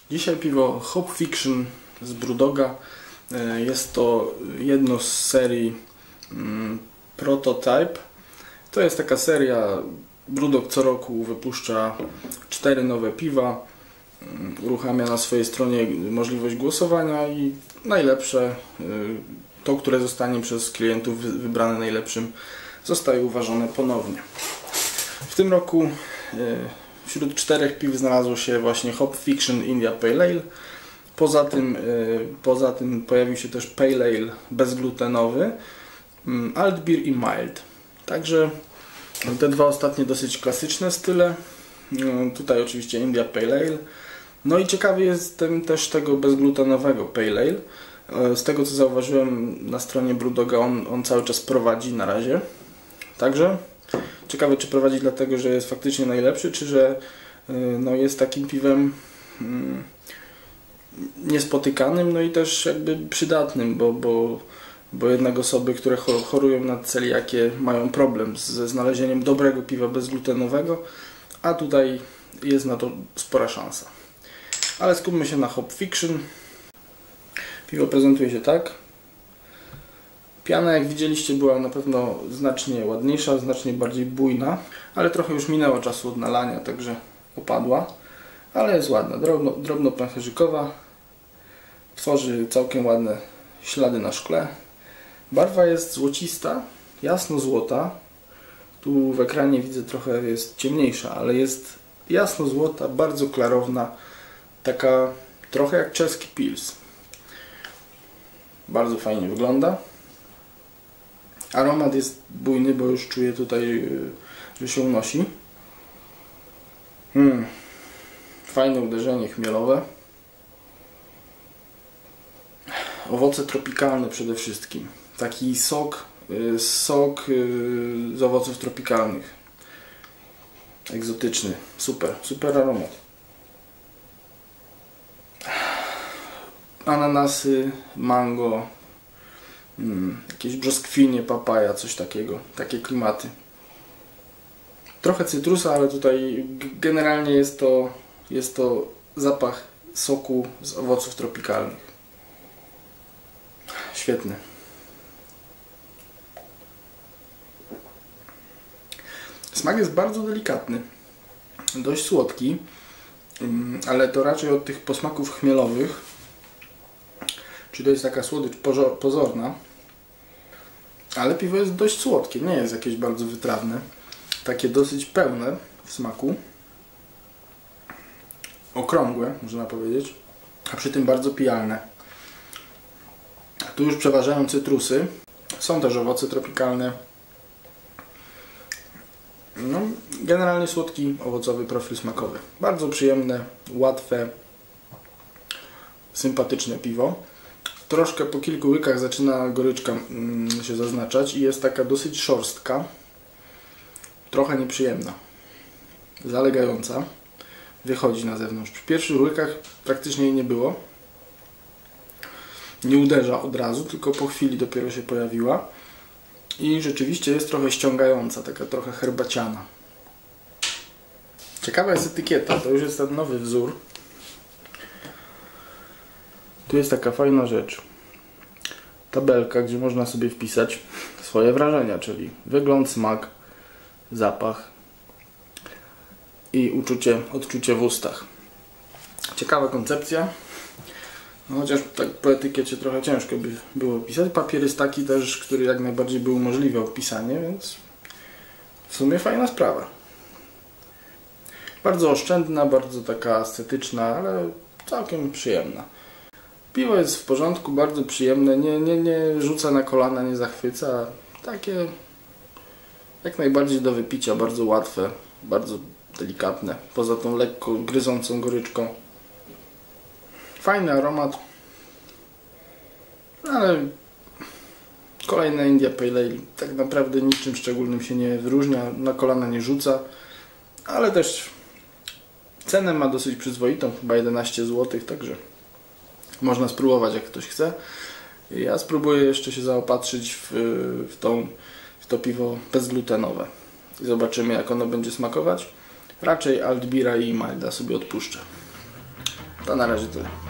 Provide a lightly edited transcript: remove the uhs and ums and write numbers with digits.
Dzisiaj piwo Hop Fiction z Brewdoga. Jest to jedno z serii Prototype. To jest taka seria, Brewdog co roku wypuszcza 4 nowe piwa. Uruchamia na swojej stronie możliwość głosowania i najlepsze, to które zostanie przez klientów wybrane najlepszym, zostaje uważane ponownie. W tym roku wśród 4 piw znalazło się właśnie Hop Fiction India Pale Ale. Poza tym pojawił się też Pale Ale bezglutenowy, Alt Beer i Mild. Także te dwa ostatnie dosyć klasyczne style. Tutaj oczywiście India Pale Ale. No i ciekawy jestem też tego bezglutenowego Pale Ale. Z tego co zauważyłem na stronie Brewdoga, on cały czas prowadzi na razie. Także ciekawe, czy prowadzi dlatego, że jest faktycznie najlepszy, czy że no, jest takim piwem niespotykanym, no i też jakby przydatnym, bo jednak osoby, które chorują na celiakię, mają problem ze znalezieniem dobrego piwa bezglutenowego, a tutaj jest na to spora szansa. Ale skupmy się na Hop Fiction. Piwo prezentuje się tak. Piana, jak widzieliście, była na pewno znacznie ładniejsza, znacznie bardziej bujna, ale trochę już minęło czasu od nalania, także opadła, ale jest ładna, drobno pęcherzykowa, tworzy całkiem ładne ślady na szkle. Barwa jest złocista, jasno-złota. Tu w ekranie widzę trochę jest ciemniejsza, ale jest jasno-złota, bardzo klarowna, taka trochę jak czeski pils. Bardzo fajnie wygląda. Aromat jest bujny, bo już czuję tutaj, że się unosi. Fajne uderzenie chmielowe. Owoce tropikalne przede wszystkim. Taki sok z owoców tropikalnych. Egzotyczny. Super aromat. Ananasy, mango, jakieś brzoskwinie, papaja, coś takiego. Takie klimaty. Trochę cytrusa, ale tutaj generalnie jest to zapach soku z owoców tropikalnych. Świetny. Smak jest bardzo delikatny. Dość słodki, ale to raczej od tych posmaków chmielowych. Czyli to jest taka słodycz pozorna. Ale piwo jest dość słodkie, nie jest jakieś bardzo wytrawne. Takie dosyć pełne w smaku. Okrągłe, można powiedzieć. A przy tym bardzo pijalne. Tu już przeważają cytrusy. Są też owoce tropikalne. No, generalnie słodki, owocowy profil smakowy. Bardzo przyjemne, łatwe, sympatyczne piwo. Troszkę po kilku łykach zaczyna goryczka się zaznaczać i jest taka dosyć szorstka. Trochę nieprzyjemna. Zalegająca. Wychodzi na zewnątrz. Przy pierwszych łykach praktycznie jej nie było. Nie uderza od razu, tylko po chwili dopiero się pojawiła. I rzeczywiście jest trochę ściągająca, taka trochę herbaciana. Ciekawa jest etykieta, to już jest ten nowy wzór. Tu jest taka fajna rzecz. Tabelka, gdzie można sobie wpisać swoje wrażenia, czyli wygląd, smak, zapach i odczucie w ustach. Ciekawa koncepcja. No, chociaż tak po etykiecie trochę ciężko by było pisać. Papier jest taki też, który jak najbardziej by umożliwiał pisanie, więc w sumie fajna sprawa. Bardzo oszczędna, bardzo taka estetyczna, ale całkiem przyjemna. Piwo jest w porządku, bardzo przyjemne, nie rzuca na kolana, nie zachwyca. Takie jak najbardziej do wypicia, bardzo łatwe, bardzo delikatne. Poza tą lekko gryzącą goryczką. Fajny aromat, ale kolejna India Pale Ale tak naprawdę niczym szczególnym się nie wyróżnia, na kolana nie rzuca, ale też cenę ma dosyć przyzwoitą, chyba 11 zł, także można spróbować, jak ktoś chce. Ja spróbuję jeszcze się zaopatrzyć w to piwo bezglutenowe i zobaczymy, jak ono będzie smakować. Raczej Alt Beera i Milda sobie odpuszczę. To na razie tyle.